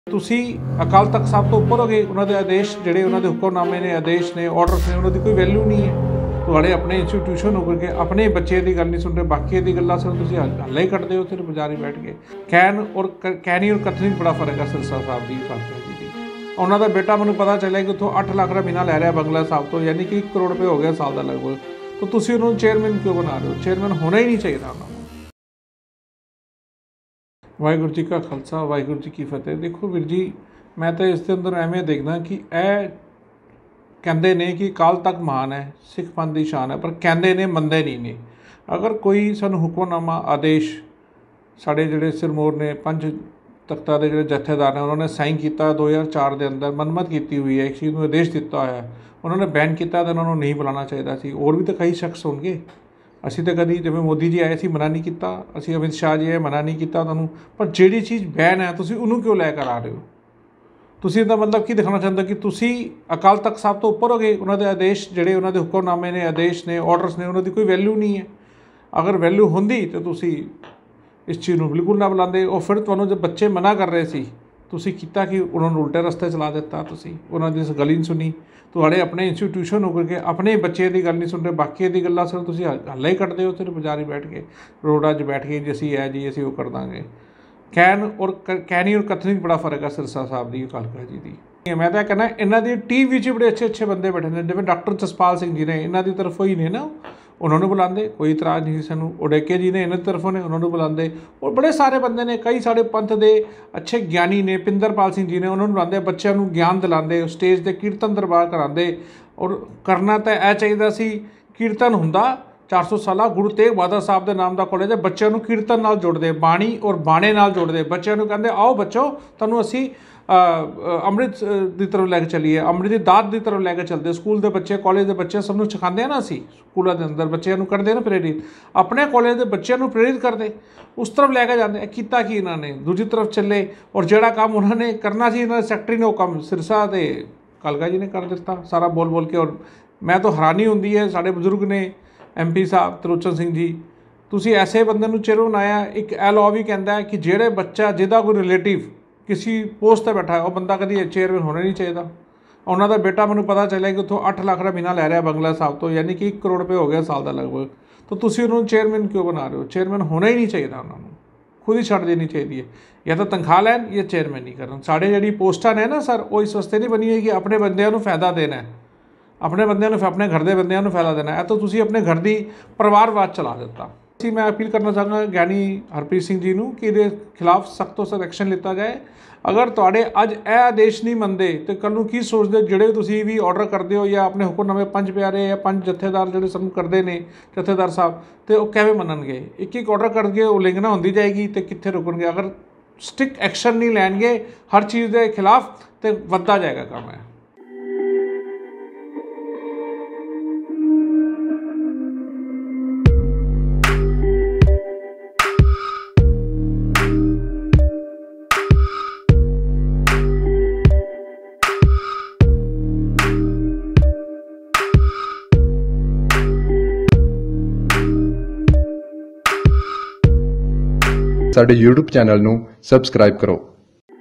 ਤੁਸੀਂ ਅਕਾਲ ਤਖਤ ਸਾਹਿਬ ਤੋਂ ਉੱਪਰ ਹੋ ਗਏ। ਉਹਨਾਂ ਦੇ ਆਦੇਸ਼ ਜਿਹੜੇ ਉਹਨਾਂ ਦੇ ਹੁਕਮਨਾਮੇ ਨੇ, ਆਦੇਸ਼ ਨੇ, ਆਰਡਰਸ ਨੇ, ਉਹਨਾਂ ਦੀ ਕੋਈ ਵੈਲਿਊ ਨਹੀਂ ਹੈ। ਤੁਹਾਡੇ ਆਪਣੇ ਇੰਸਟੀਟਿਊਸ਼ਨ ਹੋ ਕੇ ਆਪਣੇ ਬੱਚੇ ਦੀ ਗੱਲ ਨਹੀਂ ਸੁਣ ਰਹੇ, ਬਾਕੀ ਦੀ ਗੱਲਾਂ ਸੁਣ ਤੁਸੀਂ ਹੱਲਾ ਹੀ ਕੱਢਦੇ ਹੋ। ਉੱਥੇ ਬਾਜ਼ਾਰ ਹੀ ਬੈਠ ਕੇ ਕਹਿਣੀ ਔਰ ਕਥਨੀ ਬੜਾ ਫਰਕ ਹੈ। ਸਿਰਸਾ ਸਾਹਿਬ ਦੀ ਖਾਲਸਾ ਜੀ ਦੀ ਉਹਨਾਂ ਦਾ ਬੇਟਾ ਮੈਨੂੰ ਪਤਾ ਚੱਲਿਆ ਕਿ ਉੱਥੋਂ 8 ਲੱਖ ਦਾ ਮਹੀਨਾ ਲੈ ਰਿਹਾ ਬੰਗਲਾ ਸਾਹਿਬ ਤੋਂ, ਯਾਨੀ ਕਿ 1 ਕਰੋੜ ਰੁਪਏ ਹੋ ਗਿਆ ਸਾਲ ਦਾ ਲਗਭਗ। ਤਾਂ ਤੁਸੀਂ ਉਹਨੂੰ ਚੇਅਰਮੈਨ ਕਿਉਂ ਬਣਾ ਰਹੇ ਹੋ? ਚੇਅਰਮੈਨ ਹੋਣਾ ਹੀ ਨਹੀਂ ਚਾਹੀਦਾ ਉਹਨਾਂ ਨੂੰ। ਵਾਹਿਗੁਰੂ ਜੀ ਕਾ ਖਾਲਸਾ, ਵਾਹਿਗੁਰੂ ਜੀ ਕੀ ਫਤਿਹ। ਦੇਖੋ ਵੀਰ ਜੀ, ਮੈਂ ਤਾਂ ਇਸ ਦੇ ਅੰਦਰ ਐਵੇਂ ਦੇਖਦਾ ਕਿ ਇਹ ਕਹਿੰਦੇ ਨੇ ਕਿ ਅਕਾਲ ਤਖਤ ਮਹਾਨ ਹੈ, ਸਿੱਖ ਪੰਥ ਦੀ ਸ਼ਾਨ ਹੈ, ਪਰ ਕਹਿੰਦੇ ਨੇ ਮੰਨਦੇ ਨਹੀਂ ਨੇ। ਅਗਰ ਕੋਈ ਸਾਨੂੰ ਹੁਕਮਨਾਮਾ ਆਦੇਸ਼ ਸਾਡੇ ਜਿਹੜੇ ਸਿਰਮੌਰ ਨੇ, 5 ਤਖਤਾਂ ਦੇ ਜਿਹੜੇ ਜਥੇਦਾਰ ਨੇ, ਉਹਨਾਂ ਨੇ ਸਾਈਨ ਕੀਤਾ 2004 ਦੇ ਅੰਦਰ, ਮਨਮਤ ਕੀਤੀ ਹੋਈ ਹੈ, ਇੱਕ ਚੀਜ਼ ਨੂੰ ਆਦੇਸ਼ ਦਿੱਤਾ ਹੋਇਆ, ਉਹਨਾਂ ਨੇ ਬੈਨ ਕੀਤਾ, ਤਾਂ ਉਹਨਾਂ ਨੂੰ ਨਹੀਂ ਬੁਲਾਉਣਾ ਚਾਹੀਦਾ ਸੀ। ਹੋਰ ਵੀ ਤਾਂ ਕਈ ਸ਼ਖਸ ਹੋਣਗੇ। ਅਸੀਂ ਤਾਂ ਕਦੀ ਜਿਵੇਂ ਮੋਦੀ ਜੀ ਆਏ ਸੀ ਮਨਾ ਨਹੀਂ ਕੀਤਾ, ਅਸੀਂ ਅਮਿਤ ਸ਼ਾਹ ਜੀ ਆਏ ਮਨਾ ਨਹੀਂ ਕੀਤਾ ਤੁਹਾਨੂੰ, ਪਰ ਜਿਹੜੀ ਚੀਜ਼ ਬੈਨ ਹੈ ਤੁਸੀਂ ਉਹਨੂੰ ਕਿਉਂ ਲੈ ਕਰ ਆ ਰਹੇ ਹੋ? ਤੁਸੀਂ ਇਹਦਾ ਮਤਲਬ ਕੀ ਦਿਖਾਉਣਾ ਚਾਹੁੰਦੇ ਕਿ ਤੁਸੀਂ ਅਕਾਲ ਤਖਤ ਸਾਹਿਬ ਤੋਂ ਉੱਪਰ ਹੋ ਗਏ? ਉਹਨਾਂ ਦੇ ਆਦੇਸ਼ ਜਿਹੜੇ ਉਹਨਾਂ ਦੇ ਹੁਕਮਨਾਮੇ ਨੇ, ਆਦੇਸ਼ ਨੇ, ਆਰਡਰਸ ਨੇ, ਉਹਨਾਂ ਦੀ ਕੋਈ ਵੈਲਿਊ ਨਹੀਂ ਹੈ। ਅਗਰ ਵੈਲਿਊ ਹੁੰਦੀ ਤਾਂ ਤੁਸੀਂ ਇਸ ਚੀਜ਼ ਨੂੰ ਬਿਲਕੁਲ ਨਾ ਬੁਲਾਉਂਦੇ। ਉਹ ਫਿਰ ਤੁਹਾਨੂੰ ਜਦ ਬੱਚੇ ਮਨਾ ਕਰ ਰਹੇ ਸੀ, ਤੁਸੀਂ ਕੀਤਾ ਕਿ ਉਹਨਾਂ ਨੂੰ ਉਲਟੇ ਰਸਤੇ ਚਲਾ ਦਿੱਤਾ। ਤੁਸੀਂ ਉਹਨਾਂ ਦੀ ਇਸ ਗੱਲ ਨਹੀਂ ਸੁਣੀ। ਤੁਹਾਡੇ ਆਪਣੇ ਇੰਸਟੀਟਿਊਸ਼ਨ ਹੋ ਕੇ ਆਪਣੇ ਬੱਚੇ ਦੀ ਗੱਲ ਨਹੀਂ ਸੁਣ ਰਹੇ, ਬਾਕੀ ਦੀ ਗੱਲਾਂ ਸੁਣ ਤੁਸੀਂ ਹੱਲਾ ਹੀ ਕੱਢਦੇ ਹੋ। ਉੱਥੇ ਬਾਜ਼ਾਰ ਹੀ ਬੈਠ ਕੇ, ਰੋਡਾਂ 'ਚ ਬੈਠ ਕੇ ਜੀ ਅਸੀਂ ਇਹ ਜੀ ਅਸੀਂ ਉਹ ਕਰ ਦਾਂਗੇ। ਕਹਿਣੀ ਔਰ ਕਥਨੀ ਬੜਾ ਫਰਕ ਹੈ ਸਿਰਸਾ ਸਾਹਿਬ ਦੀ ਖਾਲਸਾ ਜੀ ਦੀ। ਮੈਂ ਤਾਂ ਕਹਿੰਦਾ ਇਹਨਾਂ ਦੀ ਟੀਮ ਵਿੱਚ ਬੜੇ ਅੱਛੇ ਬੰਦੇ ਬੈਠੇ ਨੇ, ਜਿਵੇਂ ਡਾਕਟਰ ਜਸਪਾਲ ਸਿੰਘ ਜੀ ਨੇ, ਇਹਨਾਂ ਦੀ ਤਰਫੋਂ ਹੀ ਨੇ ਨਾ, ਉਹਨਾਂ ਨੂੰ ਬੁਲਾਉਂਦੇ, ਕੋਈ ਇਤਰਾਜ਼ ਨਹੀਂ ਸਾਨੂੰ। ਉਡੇਕੇ ਜੀ ਨੇ ਇਹਨਾਂ ਦੀ ਤਰਫੋਂ ਨੇ, ਉਹਨਾਂ ਨੂੰ ਬੁਲਾਉਂਦੇ। ਔਰ ਬੜੇ ਸਾਰੇ ਬੰਦੇ ਨੇ, ਕਈ ਸਾਡੇ ਪੰਥ ਦੇ ਅੱਛੇ ਗਿਆਨੀ ਨੇ, ਪਿੰਦਰਪਾਲ ਸਿੰਘ ਜੀ ਨੇ, ਉਹਨਾਂ ਨੂੰ ਬੁਲਾਉਂਦੇ, ਬੱਚਿਆਂ ਨੂੰ ਗਿਆਨ ਦਿਲਾਉਂਦੇ, ਸਟੇਜ 'ਤੇ ਕੀਰਤਨ ਦਰਬਾਰ ਕਰਾਉਂਦੇ। ਔਰ ਕਰਨਾ ਤਾਂ ਇਹ ਚਾਹੀਦਾ ਸੀ, ਕੀਰਤਨ ਹੁੰਦਾ 400 ਸਾਲਾ ਗੁਰੂ ਤੇਗ ਬਹਾਦਰ ਸਾਹਿਬ ਦੇ ਨਾਮ ਦਾ ਕਾਲਜ ਹੈ, ਬੱਚਿਆਂ ਨੂੰ ਕੀਰਤਨ ਨਾਲ ਜੋੜਦੇ, ਬਾਣੀ ਔਰ ਬਾਣੇ ਨਾਲ ਜੋੜਦੇ। ਬੱਚਿਆਂ ਨੂੰ ਕਹਿੰਦੇ ਆਓ ਬੱਚੋ, ਤੁਹਾਨੂੰ ਅਸੀਂ ਅੰਮ੍ਰਿਤ ਦੀ ਤਰਫ ਲੈ ਕੇ ਚੱਲੀਏ, ਅੰਮ੍ਰਿਤ ਦੀ ਦਾਤ ਦੀ ਤਰਫ ਲੈ ਕੇ ਚੱਲਦੇ। ਸਕੂਲ ਦੇ ਬੱਚੇ, ਕਾਲਜ ਦੇ ਬੱਚੇ ਸਭ ਨੂੰ ਸਿਖਾਉਂਦੇ ਆ ਨਾ, ਅਸੀਂ ਸਕੂਲਾਂ ਦੇ ਅੰਦਰ ਬੱਚਿਆਂ ਨੂੰ ਕਰਦੇ ਨਾ ਪ੍ਰੇਰਿਤ, ਆਪਣੇ ਕਾਲਜ ਦੇ ਬੱਚਿਆਂ ਨੂੰ ਪ੍ਰੇਰਿਤ ਕਰਦੇ, ਉਸ ਤਰਫ ਲੈ ਕੇ ਜਾਂਦੇ। ਕੀਤਾ ਕਿ ਇਹਨਾਂ ਨੇ ਦੂਜੀ ਤਰਫ ਚੱਲੇ, ਔਰ ਜਿਹੜਾ ਕੰਮ ਉਹਨਾਂ ਨੇ ਕਰਨਾ ਸੀ, ਇਹਨਾਂ ਦੇ ਸੈਕਟਰੀ ਨੇ ਉਹ ਕੰਮ ਸਿਰਸਾ ਦੇ ਕਾਲਕਾ ਜੀ ਨੇ ਕਰ ਦਿੱਤਾ ਸਾਰਾ ਬੋਲ ਕੇ। ਔਰ ਮੈਂ ਤਾਂ ਹੈਰਾਨੀ ਹੁੰਦੀ ਹੈ, ਸਾਡੇ ਬਜ਼ੁਰਗ ਨੇ MP ਸਾਹਿਬ ਤਰਲੋਚਨ ਸਿੰਘ ਜੀ, ਤੁਸੀਂ ਐਸੇ ਬੰਦੇ ਨੂੰ ਚੇਅਰਮੈਨ ਬਣਾਇਆ। ਇੱਕ ਇਹ ਲਾਅ ਵੀ ਕਹਿੰਦਾ ਹੈ ਕਿ ਜਿਹੜੇ ਬੱਚਾ ਜਿਹਦਾ ਕੋਈ ਰਿਲੇਟਿਵ ਕਿਸੇ ਪੋਸਟ 'ਤੇ ਬੈਠਾ ਹੈ, ਉਹ ਬੰਦਾ ਕਦੀ ਚੇਅਰਮੈਨ ਹੋਣਾ ਨਹੀਂ ਚਾਹੀਦਾ। ਉਹਨਾਂ ਦਾ ਬੇਟਾ ਮੈਨੂੰ ਪਤਾ ਚੱਲਿਆ ਕਿ ਉੱਥੋਂ 8 ਲੱਖ ਦਾ ਮਹੀਨਾ ਲੈ ਰਿਹਾ ਬੰਗਲਾ ਸਾਹਿਬ ਤੋਂ, ਯਾਨੀ ਕਿ 1 ਕਰੋੜ ਰੁਪਏ ਹੋ ਗਿਆ ਸਾਲ ਦਾ ਲਗਭਗ। ਤਾਂ ਤੁਸੀਂ ਉਹਨੂੰ ਚੇਅਰਮੈਨ ਕਿਉਂ ਬਣਾ ਰਹੇ ਹੋ? ਚੇਅਰਮੈਨ ਹੋਣਾ ਹੀ ਨਹੀਂ ਚਾਹੀਦਾ, ਉਹਨਾਂ ਨੂੰ ਖੁਦ ਹੀ ਛੱਡ ਦੇਣੀ ਚਾਹੀਦੀ ਹੈ। ਜਾਂ ਤਾਂ ਤਨਖਾਹ ਲੈਣ ਜਾਂ ਚੇਅਰਮੈਨ ਨਹੀਂ ਕਰਨ। ਸਾਡੇ ਜਿਹੜੀ ਪੋਸਟਾਂ ਨੇ ਨਾ ਸਰ, ਉਹ ਇਸ ਵਾਸਤੇ ਨਹੀਂ ਬਣੀ ਹੋਈ ਕਿ ਆਪਣੇ ਬੰਦਿਆਂ ਨੂੰ ਫਾਇਦਾ ਦੇਣਾ, ਆਪਣੇ ਬੰਦਿਆਂ ਨੂੰ, ਆਪਣੇ ਘਰ ਦੇ ਬੰਦਿਆਂ ਨੂੰ ਫਾਇਦਾ ਦੇਣਾ। ਇਹ ਤਾਂ ਤੁਸੀਂ ਆਪਣੇ ਘਰ ਦੀ ਪਰਿਵਾਰਵਾਦ ਚਲਾ ਦਿੱਤਾ। ਅਸੀਂ ਮੈਂ ਅਪੀਲ ਕਰਨਾ ਚਾਹਾਂਗਾ ਗਿਆਨੀ ਹਰਪ੍ਰੀਤ ਸਿੰਘ ਜੀ ਨੂੰ ਕਿ ਇਹਦੇ ਖਿਲਾਫ ਸਖਤ ਤੋਂ ਸਖਤ ਐਕਸ਼ਨ ਲਿੱਤਾ ਜਾਏ। ਅਗਰ ਤੁਹਾਡੇ ਅੱਜ ਇਹ ਆਦੇਸ਼ ਨਹੀਂ ਮੰਨਦੇ ਤਾਂ ਕੱਲ੍ਹ ਨੂੰ ਕੀ ਸੋਚਦੇ? ਜਿਹੜੇ ਤੁਸੀਂ ਵੀ ਆਰਡਰ ਕਰਦੇ ਹੋ ਜਾਂ ਆਪਣੇ ਹੁਕਮਨਾਮੇ 5 ਪਿਆਰੇ ਜਾਂ 5 ਜਥੇਦਾਰ ਜਿਹੜੇ ਸਾਨੂੰ ਕਰਦੇ ਨੇ ਜਥੇਦਾਰ ਸਾਹਿਬ, ਅਤੇ ਉਹ ਕਿਵੇਂ ਮੰਨਣਗੇ? ਇੱਕ ਆਰਡਰ ਕਰਕੇ ਉਲੰਘਣਾ ਹੁੰਦੀ ਜਾਏਗੀ ਅਤੇ ਕਿੱਥੇ ਰੁਕਣਗੇ? ਅਗਰ ਸਟ੍ਰਿਕਟ ਐਕਸ਼ਨ ਨਹੀਂ ਲੈਣਗੇ ਹਰ ਚੀਜ਼ ਦੇ ਖਿਲਾਫ, ਤਾਂ ਵੱਧਦਾ ਜਾਏਗਾ ਕੰਮ ਹੈ। ਸਾਡੇ YouTube ਚੈਨਲ ਨੂੰ ਸਬਸਕ੍ਰਾਈਬ ਕਰੋ।